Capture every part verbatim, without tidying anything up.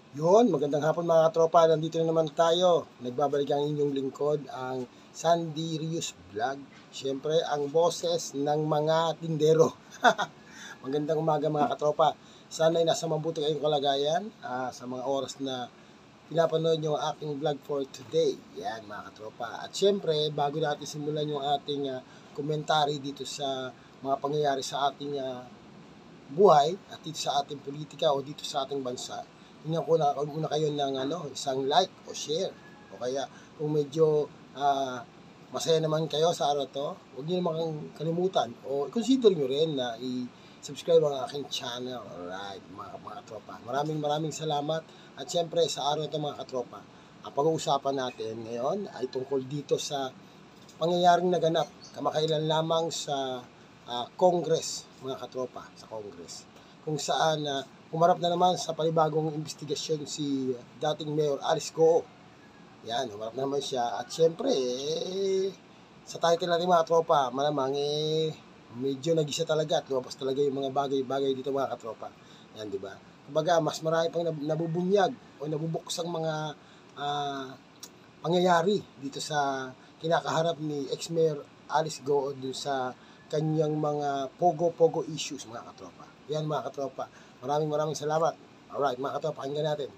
Yun, magandang hapon mga katropa. Nandito na naman tayo. Nagbabalik ang inyong lingkod, ang Sandy Rios Vlog. Siyempre, ang boses ng mga tindero. Magandang umaga mga katropa. Sana'y nasa mabuti kayong kalagayan uh, sa mga oras na pinapanood nyo ang aking vlog for today. Yan mga katropa. At siyempre, bago natin simulan yung ating uh, komentary dito sa mga pangyayari sa ating uh, buhay at dito sa ating politika o dito sa ating bansa, tingnan ko na muna kayo ng ano, isang like o share. O kaya kung medyo uh, masaya naman kayo sa araw to, huwag niyo naman kalimutan o consider niyo rin na i-subscribe ang aking channel. Alright, mga, mga katropa. Maraming maraming salamat. At syempre sa araw to mga katropa, ang pag-uusapan natin ngayon ay tungkol dito sa pangyayaring naganap kamakailan lamang sa uh, Congress, mga katropa, sa Congress. Kung saan uh, Humarap na naman sa panibagong investigasyon si dating Mayor Alice Goo. Yan, humarap na naman siya. At syempre, eh, sa title natin mga tropa, malamang eh, medyo nagisa talaga at lumabas talaga yung mga bagay-bagay dito mga katropa. Yan, di ba? Kumbaga, mas marami pang nabubunyag o nabubuksang mga uh, pangyayari dito sa kinakaharap ni ex-Mayor Alice Goo dun sa kanyang mga pogo-pogo issues mga katropa. Yan mga katropa. Maraming maraming salamat. Alright, mga katropa, pakinggan natin.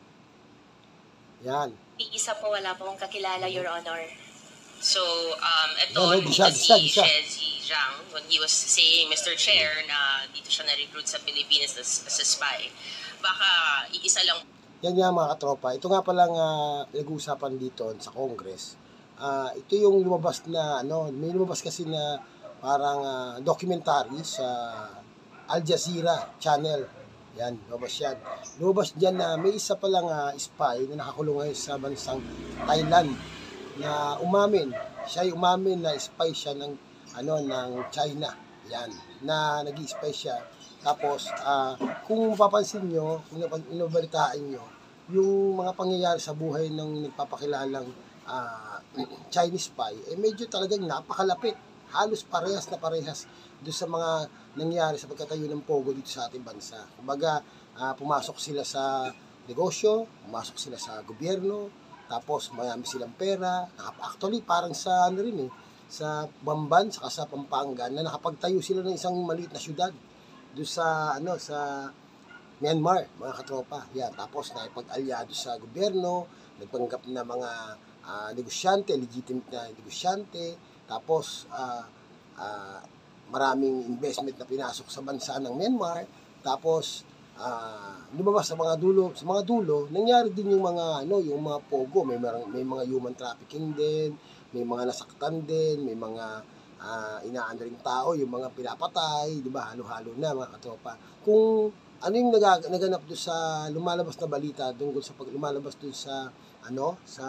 Yan. Isa po, wala po akong kakilala, Your Honor. So, um, ito, no, no, gisa, si gisa, gisa. Shezi Zhang, when he was saying, Mister Chair, na dito siya na-recruit sa Pilipinas as, as a spy, baka iisa lang. Yan nga mga katropa. Ito nga palang uh, nag-uusapan dito sa Congress. Uh, ito yung lumabas na, ano, may lumabas kasi na parang uh, documentary sa Al Jazeera channel. Yan, lumabas yan. Lumabas dyan na may isa palang uh, spy na nakakulong ngayon sa bansang Thailand na umamin. Siya ay umamin na spy siya ng, ano, ng China. Yan, na nag-i-spy siya. Tapos, uh, kung mapapansin nyo, kung inabalitaan nyo, yung mga pangyayari sa buhay ng nagpapakilalang uh, Chinese spy, eh medyo talagang napakalapit. Halos parehas na parehas doon sa mga nangyari sa pagkatayo ng Pogo dito sa ating bansa. Kumbaga, uh, pumasok sila sa negosyo, pumasok sila sa gobyerno, tapos mayami silang pera. Actually, parang sa ano rin eh, sa Bamban, saka sa Pampanga, na nakapagtayo sila ng isang maliit na syudad doon sa, ano, sa Myanmar, mga katropa. Yan, tapos nakipag-alyado sa gobyerno, nagpanggap na mga uh, negosyante, legitimate na negosyante, tapos uh, uh, maraming investment na pinasok sa bansa ng Myanmar. Tapos uh, lumabas sa mga dulo, sa mga dulo, nangyari din yung mga ano, yung mga pogo, may mga, may mga human trafficking din, may mga nasaktan din, may mga uh, inaandring tao, yung mga pinapatay, di ba? Halo-halo na mga katropa. Kung ano yung nag- naganap doon sa lumalabas na balita tungkol sa pag lumalabas doon sa ano, sa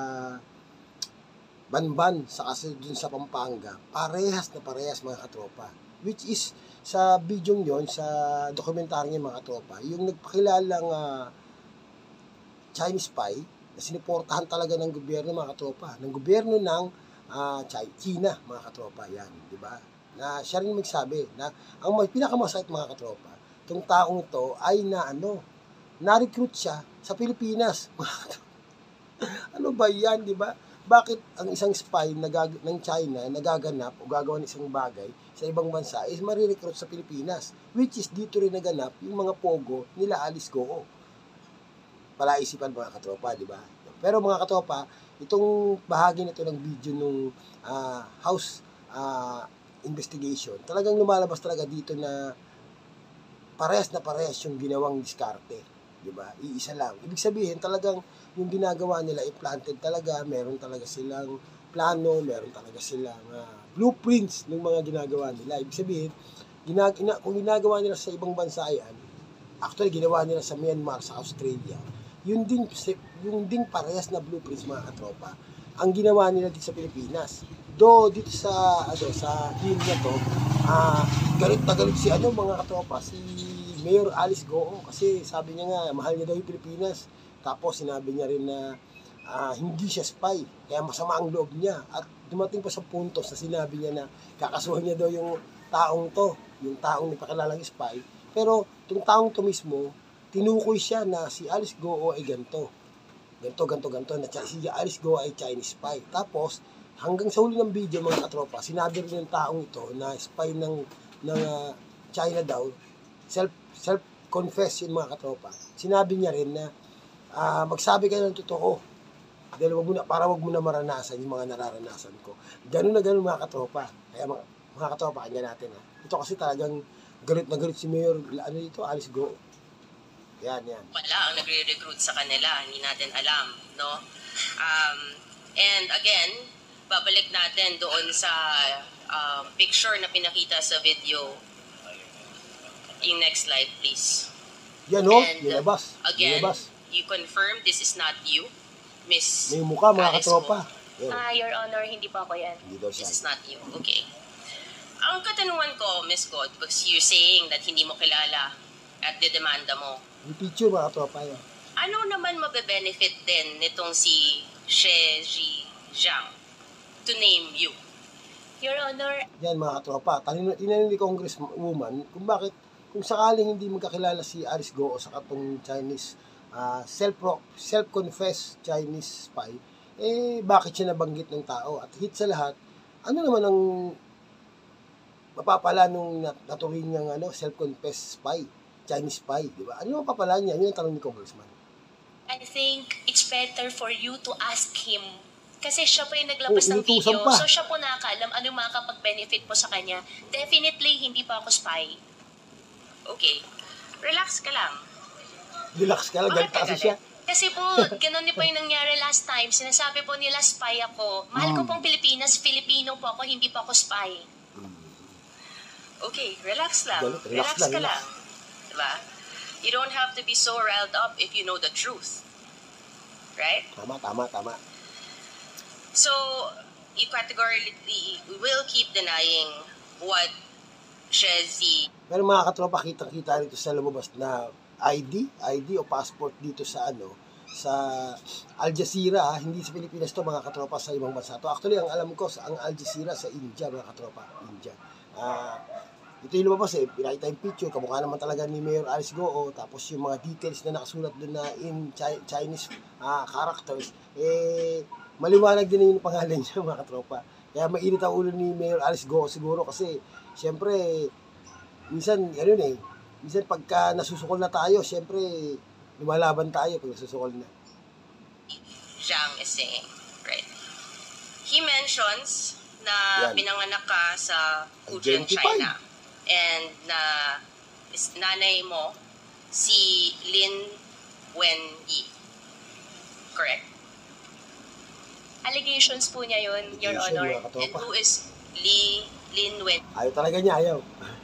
Banban, sa kasi dun sa Pampanga, parehas na parehas mga katropa. Which is, sa video yon, sa dokumentaryo mga katropa, yung nagpakilalang uh, Chinese spy, na siniportahan talaga ng gobyerno mga katropa, ng gobyerno ng uh, China mga katropa, yan, di ba? Na siya rin magsabi na ang may pinakamasakit mga katropa, itong taong ito ay na ano, na-recruit siya sa Pilipinas. Ano ba yan, di ba? Bakit ang isang spy nagag- ng China nagaganap o gagawa ng isang bagay sa ibang bansa is marirecruit sa Pilipinas, which is dito rin naganap yung mga pogo nila Alice Goo. Palaisipan mga katropa, di ba? Pero mga katropa, itong bahagi nito ng video nung uh, House uh, investigation, talagang lumalabas talaga dito na parehas na parehas yung ginawang diskarte. Diba? Iisa lang. Ibig sabihin, talagang yung ginagawa nila i-planted talaga, meron talaga silang plano, meron talaga silang uh, blueprints ng mga ginagawa nila. Ibig sabihin, ginag ina kung ginagawa nila sa ibang bansa yan, actually ginawa nila sa Myanmar, sa Australia, yun din, yung ding parehas na blueprints mga katropa, ang ginawa nila dito sa Pilipinas. Do dito sa ano sa deal na to, uh, galit na galit si ano mga katropa, si Mayor Alice Goo, kasi sabi niya nga mahal niya daw yung Pilipinas. Tapos sinabi niya rin na uh, hindi siya spy, kaya masama ang loob niya. At dumating pa sa puntos na sinabi niya na kakasuhan niya daw yung taong to, yung taong nagpakilalang spy. Pero itong taong to mismo, tinukoy siya na si Alice Goo ay ganto. Ganto, ganto, ganto, na si Alice Goo ay Chinese spy. Tapos, hanggang sa huli ng video, mga katropa, sinabi rin ng taong ito na spy ng, ng uh, China daw, self, self-confess yun mga katropa. Sinabi niya rin na uh, magsabi kayo ng totoo. Dahil wag mo na, para wag mo na maranasan yung mga nararanasan ko. Ganun na ganun mga katropa. Kaya mga, mga katropa, kanya natin ha. Ito kasi talagang galit na galit si Mayor, ano dito, Alice Goo. Yan, yan. Wala ang nagre-recruit sa kanila, hindi natin alam, no? Um, and again, babalik natin doon sa uh, picture na pinakita sa video. Yung next slide, please. Yan o, And, nilabas. Again, Nilabas. you confirm this is not you, Miss May mukha mga Alice katropa. Goo. Yan. Ah, Your Honor, hindi po ako yan. Hindi daw This siya. is not you. Okay. Ang katanungan ko, Miss God, because you're saying that hindi mo kilala at didemanda mo, Yung picture mga katropa yan. ano naman mabe-benefit din nitong si She Ji Zhang to name you? Your Honor, Yan mga katropa. Tanino- Tinanong ni Congresswoman kung bakit, kung sakaling hindi magkakilala si Alice Goo sa katong Chinese, uh, self self-confessed Chinese spy, eh bakit siya nabanggit ng tao? At hit sa lahat, ano naman ang mapapala nung nat- naturing niyang ano, self-confessed spy, Chinese spy, di ba? Ano mapapala niya? Yun ang tanong ni Congressman. I think it's better for you to ask him. Kasi siya po yung naglabas Oh, ng inutusan video. pa. So siya po nakakaalam ano yung makakapag-benefit po sa kanya. Definitely, hindi pa ako spy. Okay. Relax ka lang. Relax ka lang, Bakit ganito kasi ka siya. Kasi po, ganun din po yung nangyari last time. Sinasabi po nila spy ako. Mahal ko Mm. pong Pilipinas. Filipino po ako, hindi pa ako spy. Okay, relax lang. Relax Relax, lang, ka relax. lang. Diba? You don't have to be so riled up if you know the truth. Right? Tama, tama, tama. So, you categorically will keep denying what Shezi Pero mga katropa, kitang-kita rito sa lumabas na I D, I D o passport dito sa ano, sa Al Jazeera, ah, hindi sa Pilipinas to mga katropa, sa ibang bansa to. Actually, ang alam ko, sa ang Al Jazeera sa India, mga katropa, India. Ah, ito yung lumabas eh, pinakita yung picture, kamukha naman talaga ni Mayor Alice Goo, tapos yung mga details na nakasulat doon na in Chi- Chinese ah, characters, eh, maliwanag din yung pangalan niya, mga katropa. Kaya mainit ang ulo ni Mayor Alice Goo siguro kasi, siyempre, minsan, ano eh, minsan pagka nasusukol na tayo, siyempre, lumalaban tayo pag nasusukol na. Zhang is saying. Right. He mentions na Yan. pinanganak ka sa Fujian, Identified. China. And na is nanay mo si Lin Wenyi. Correct? Allegations po niya yun, Your Allegation, Honor. mga And katropa. who is Li Lin Wenyi? Ayaw talaga niya, ayaw.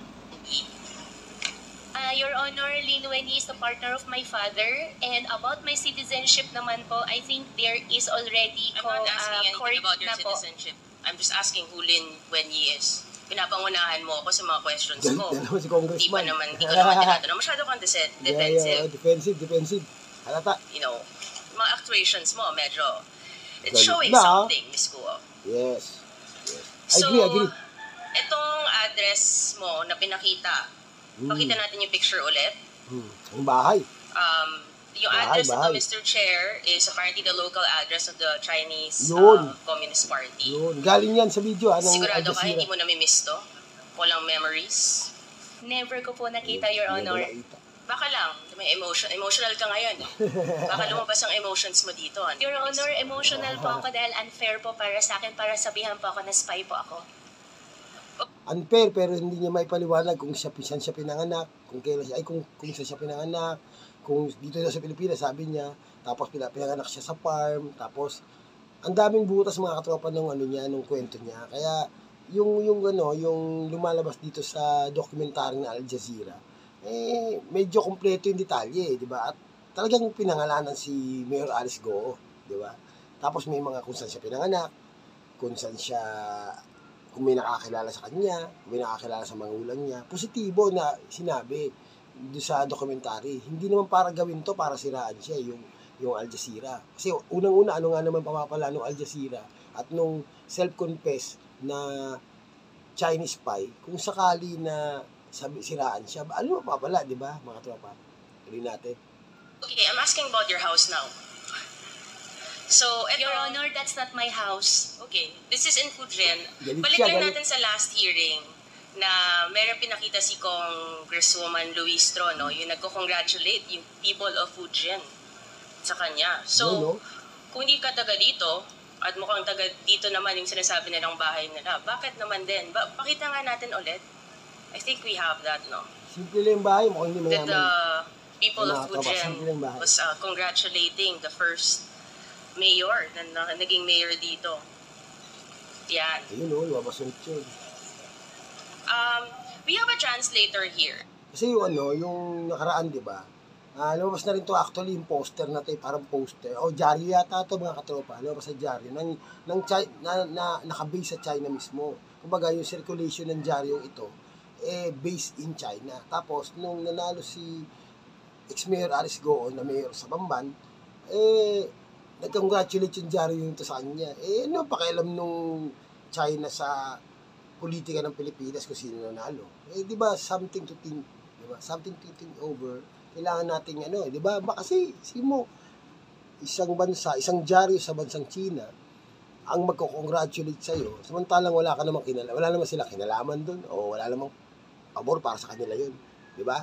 Ah, Your Honor, Lin Wenyi is the partner of my father. And about my citizenship naman po, I think there is already I'm ko, not ah, asking court anything about your na po. citizenship. I'm just asking who Lin Wenyi is. Pinapangunahan mo ako sa mga questions Galit ko. na naman si Di pa Congressman. naman, di ko naman tinatanong. Masyado kang dese- Yeah, defensive. yeah, defensive, defensive. Halata. You know, mga actuations mo, medyo, it's Galit showing na, ah. something, Miss Kuo. Yes. yes. I So, agree, agree. itong address mo na pinakita, Hmm. pakita natin yung picture ulit. Hmm. Ang bahay. Um, yung Bahay, address nito, bahay. Mister Chair, is apparently the local address of the Chinese Yun. uh, Communist Party. Yun. Galing yan sa video, ah, ng Al Sigurado ka, Jazeera. hindi mo namimiss to? Walang memories? Never ko po nakita, Your Hindi ko Honor. nakita. Baka lang, may emotion, emotional ka ngayon. Baka lumabas ang emotions mo dito. Ano? Your Honor, emotional po ako dahil unfair po para sa akin para sabihan po ako na spy po ako. Unfair, pero hindi niya may paliwanag kung siya, saan siya pinanganak, kung kailan siya, ay kung, kung saan siya pinanganak, kung dito daw sa Pilipinas, sabi niya, tapos pina- pinanganak siya sa farm, tapos ang daming butas mga katropa ng ano niya, nung kwento niya. Kaya yung yung ano, yung lumalabas dito sa documentary ng Al Jazeera, eh medyo kumpleto yung detalye, di ba? At talagang pinangalanan si Mayor Alice Goo, di ba? Tapos may mga kung saan siya pinanganak, kung saan siya, kung may nakakilala sa kanya, kung may nakakilala sa magulang niya. Positibo na sinabi doon sa documentary. Hindi naman para gawin to para siraan siya, yung yung Al Jazeera. Kasi unang-una, ano nga naman pamapala nung Al Jazeera at nung self-confess na Chinese spy, kung sakali na sabi, siraan siya, ano mapapala, di ba, mga tropa? Tuloy natin. Okay, I'm asking about your house now. So, eto, Your Honor, that's not my house. okay, this is in Fujian. Galit Balik siya, lang galit. natin sa last hearing na meron pinakita si Congresswoman Luistro, no? Yung nagko-congratulate yung people of Fujian sa kanya. So, No, no. kung hindi ka taga dito, at mukhang taga dito naman yung sinasabi nilang bahay nila, bakit naman din? Ba pakita nga natin ulit. I think we have that, no? Simple lang yung bahay, mukhang hindi That mayaman. the people Mga of tropa, Fujian simple lang bahay. was uh, congratulating the first mayor na, na naging mayor dito. Yan. Ayun o, lumabas yung yun. Um, we have a translator here. Kasi yung ano, yung nakaraan, di ba? Ah, lumabas na rin to actually yung poster na to, eh, parang poster. O, dyaryo yata to mga katropa. Lumabas sa dyaryo. Ng, ng Chi- na, na, nakabase sa China mismo. Kumbaga, yung circulation ng dyaryo ito, eh, based in China. Tapos, nung nanalo si ex-mayor Alice Goon na mayor sa Bamban, eh, nag-congratulate yung dyaryo yung to sa kanya. Eh, ano pakialam nung China sa politika ng Pilipinas kung sino nanalo? Eh, di ba, something to think, di ba? Something to think over. Kailangan nating ano, eh, di ba? Ba kasi, si mo, isang bansa, isang dyaryo sa bansang China, ang magko-congratulate sa'yo, samantalang wala ka namang kinala, wala naman sila kinalaman doon, o wala namang pabor para sa kanila yun. Di ba?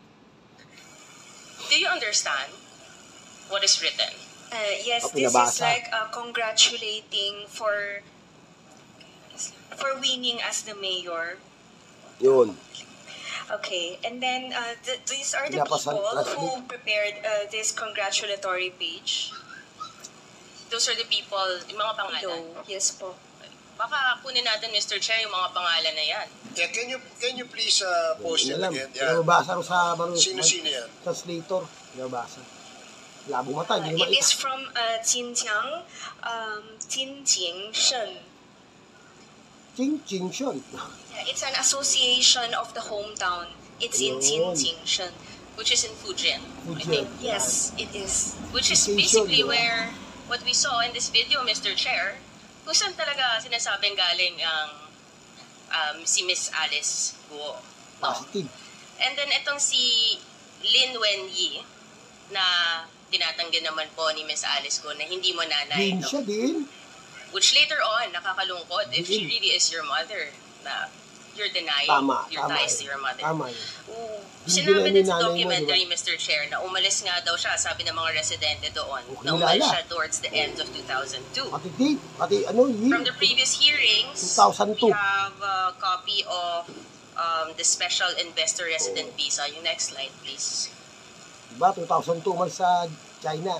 Do you understand what is written? Uh, yes, Oh, this is pinabasa. like uh, congratulating for for winning as the mayor. Yun. Okay, and then uh, th- these are the Pinapasan- people translate. who prepared uh, this congratulatory page. Those are the people, yung mga pangalan. Below. Yes po. Baka kunin natin, Mister Chair, yung mga pangalan na yan. Yeah, can you can you please uh, post Yun it alam. again? Yeah. Pinabasa ko sa marunong Sino-sino yan? translator. Pinabasa. Labong mata, Uh, hindi mo it is makita. from uh, Jinjiang, um, Jinjing Shen. Ching Ching Shon. Yeah, it's an association of the hometown. It's in Ayun. Jinjing Shen. Which is in Fujian, I Fujian. think. Yes, it is. Which is Location, basically di ba? where what we saw in this video, Mister Chair, kung saan talaga sinasabing galing ang um, si Miss Alice Guo. No? Positive. And then itong si Lin Wenyi na tinatanggi naman po ni Miss Alice Guo na hindi mo nanay. Din No? siya din. Which later on, nakakalungkot if she Din. really is your mother na you're denying Tama, your tama. ties to your mother. Tama yun. Oo. Hindi Sinabi na din sa ninanay mo, documentary, di Mister Chair, na umalis nga daw siya, sabi ng mga residente doon, Okay, na umalis kilala. siya towards the end of two thousand two. Pati date, pati ano, year. From the previous hearings, two thousand two. we have a copy of um, the special investor resident Oh. visa. Yung next slide, please. Diba, two thousand two umalis sa China.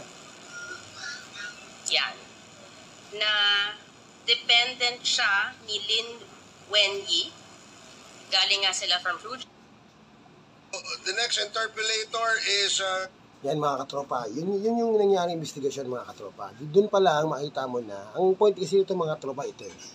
Yan. Na dependent siya ni Lin Wenyi. Galing nga sila from Fujian. The next interpolator is uh, Yan mga katropa, yun, yun yung nangyari investigasyon mga katropa. Doon pa lang makita mo na, ang point kasi ito mga tropa ito eh.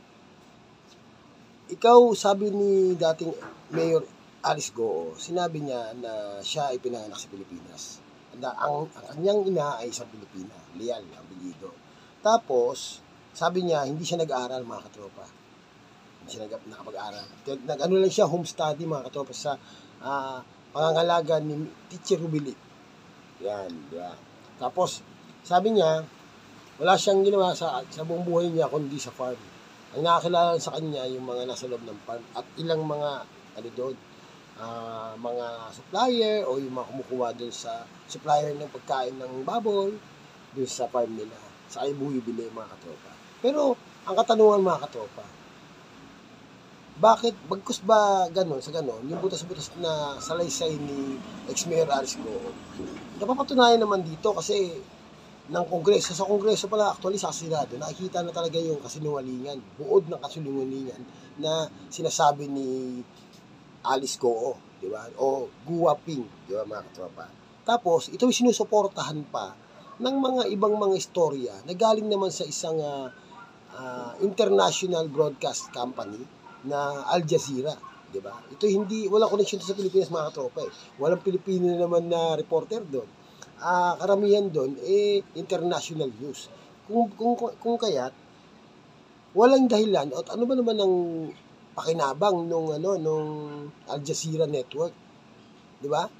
Ikaw sabi ni dating Mayor Alice Goo, sinabi niya na siya ay pinanganak sa Pilipinas. Na ang, ang kanyang ina ay isang Pilipina, Leal, ang apelyido. Tapos, sabi niya, hindi siya nag-aaral mga katropa. Hindi siya nag- nakapag-aaral. Nag, ano lang siya, home study mga katropa sa ah, pangangalaga ni Teacher Rubili. Yan, di ba? Tapos, sabi niya, wala siyang ginawa sa, sa buong buhay niya kundi sa farm. Ang nakakilala sa kanya yung mga nasa loob ng farm at ilang mga, ano doon, ah, mga supplier o yung mga kumukuha doon sa supplier ng pagkain ng baboy doon sa farm nila. Sa ay bumibili mga katropa. Pero, ang katanungan mga katropa, bakit, bagkus ba ganon, sa ganon, yung butas-butas na salaysay ni ex-mayor Alice Goo, napapatunayan naman dito kasi ng kongreso, sa kongreso pala, actually sa Senado, nakikita na talaga yung kasinungalingan, buod ng kasinungalingan na sinasabi ni Alice Goo, di ba? O Guwaping, di ba mga katropa? Tapos, ito yung sinusuportahan pa ng mga ibang mga istorya na galing naman sa isang ah, ah, international broadcast company na Al Jazeera, di ba? Ito hindi, walang connection to sa Pilipinas mga katropa eh. Walang Pilipino naman na reporter doon. Ah, karamihan doon eh international news. Kung kung kung kaya't walang dahilan at ano ba naman ang pakinabang nung ano nung Al Jazeera network, di ba?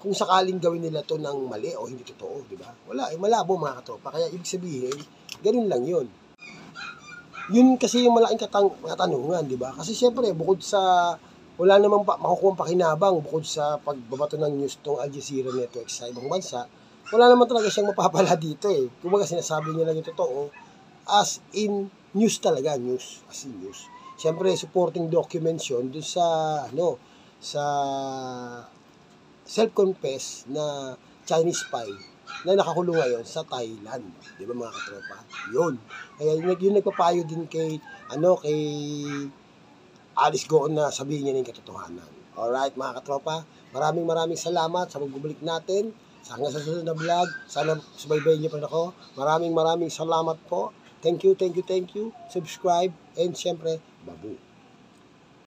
kung sakaling gawin nila to ng mali o hindi totoo, di ba? Wala, eh, malabo mga katropa. Kaya ibig sabihin, ganun lang yun. Yun kasi yung malaking katang katanungan, di ba? Kasi syempre, bukod sa, wala namang pa, makukuha pakinabang, bukod sa pagbabato ng news tong Al Jazeera Network sa ibang bansa, wala naman talaga siyang mapapala dito eh. Kumbaga sinasabi niya lang yung totoo, as in news talaga, news, as in news. Siyempre, supporting documents yun dun sa, ano, sa self-confess na Chinese spy na nakakulong ngayon sa Thailand. Di ba mga katropa? Yun. Kaya yun, yun nagpapayo din kay, ano, kay Alice Goon na sabihin niya ng katotohanan. Alright mga katropa, maraming maraming salamat sa pagbabalik natin. Sa hanggang sa susunod na vlog, sana subaybayin niyo pa rin ako. Maraming maraming salamat po. Thank you, thank you, thank you. Subscribe and syempre, babu.